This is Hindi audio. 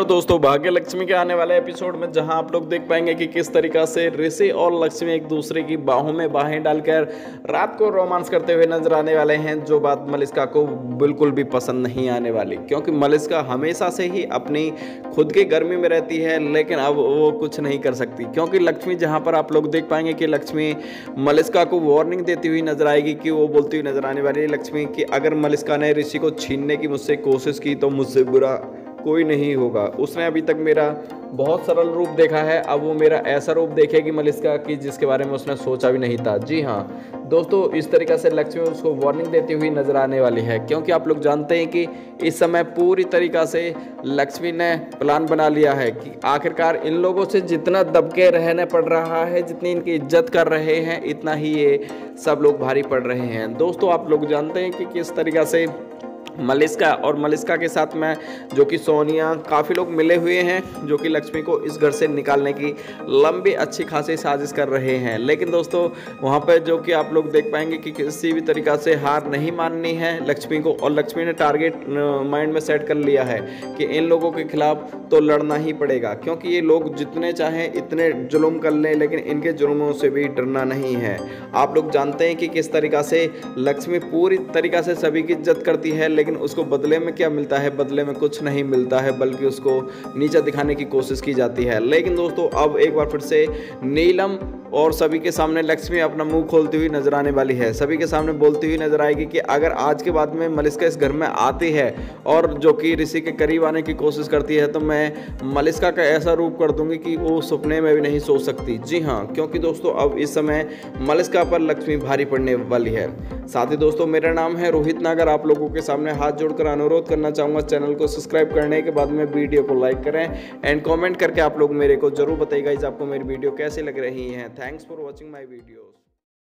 तो दोस्तों भाग्य लक्ष्मी के आने वाले एपिसोड में जहां आप लोग देख पाएंगे कि किस तरीका से ऋषि और लक्ष्मी एक दूसरे की बाहों में बाहें डालकर रात को रोमांस करते हुए नजर आने वाले हैं। जो बात मलिष्का को बिल्कुल भी पसंद नहीं आने वाली, क्योंकि मलिष्का हमेशा से ही अपनी खुद की गर्मी में रहती है, लेकिन अब वो कुछ नहीं कर सकती। क्योंकि लक्ष्मी जहाँ पर आप लोग देख पाएंगे कि लक्ष्मी मलिष्का को वार्निंग देती हुई नजर आएगी कि वो बोलती हुई नजर आने वाली है लक्ष्मी कि अगर मलिष्का ने ऋषि को छीनने की मुझसे कोशिश की तो मुझसे बुरा कोई नहीं होगा। उसने अभी तक मेरा बहुत सरल रूप देखा है, अब वो मेरा ऐसा रूप देखेगी मलिष्का की जिसके बारे में उसने सोचा भी नहीं था। जी हाँ दोस्तों, इस तरीक़ा से लक्ष्मी उसको वार्निंग देती हुई नजर आने वाली है, क्योंकि आप लोग जानते हैं कि इस समय पूरी तरीक़ा से लक्ष्मी ने प्लान बना लिया है कि आखिरकार इन लोगों से जितना दबके रहने पड़ रहा है, जितनी इनकी इज्जत कर रहे हैं, इतना ही ये सब लोग भारी पड़ रहे हैं। दोस्तों आप लोग जानते हैं कि किस तरीक़ा से मलिष्का और मलिष्का के साथ में जो कि सोनिया काफ़ी लोग मिले हुए हैं, जो कि लक्ष्मी को इस घर से निकालने की लंबी अच्छी खासी साजिश कर रहे हैं। लेकिन दोस्तों वहाँ पर जो कि आप लोग देख पाएंगे कि किसी भी तरीक़ा से हार नहीं माननी है लक्ष्मी को, और लक्ष्मी ने टारगेट माइंड में सेट कर लिया है कि इन लोगों के खिलाफ तो लड़ना ही पड़ेगा, क्योंकि ये लोग जितने चाहें इतने जुल्म कर लें, लेकिन इनके जुल्मों से भी डरना नहीं है। आप लोग जानते हैं कि किस तरीक़ा से लक्ष्मी पूरी तरीक़ा से सभी की इज्जत करती है, लेकिन उसको बदले में क्या मिलता है? बदले में कुछ नहीं मिलता है, बल्कि उसको नीचा दिखाने की कोशिश की जाती है। लेकिन दोस्तों अब एक बार फिर से नीलम और सभी के सामने लक्ष्मी अपना मुंह खोलती हुई नजर आने वाली है। सभी के सामने बोलती हुई नजर आएगी कि अगर आज के बाद में मलिष्का इस घर में आती है और जो कि ऋषि के करीब आने की कोशिश करती है, तो मैं मलिष्का का ऐसा रूप कर दूंगी कि वो सपने में भी नहीं सोच सकती। जी हाँ, क्योंकि दोस्तों अब इस समय मलिष्का पर लक्ष्मी भारी पड़ने वाली है। साथ ही दोस्तों मेरा नाम है रोहित नागर। आप लोगों के सामने हाथ जोड़कर अनुरोध करना चाहूँगा, चैनल को सब्सक्राइब करने के बाद में वीडियो को लाइक करें एंड कमेंट करके आप लोग मेरे को जरूर बताइएगा आपको मेरी वीडियो कैसी लग रही है। Thanks for watching my videos.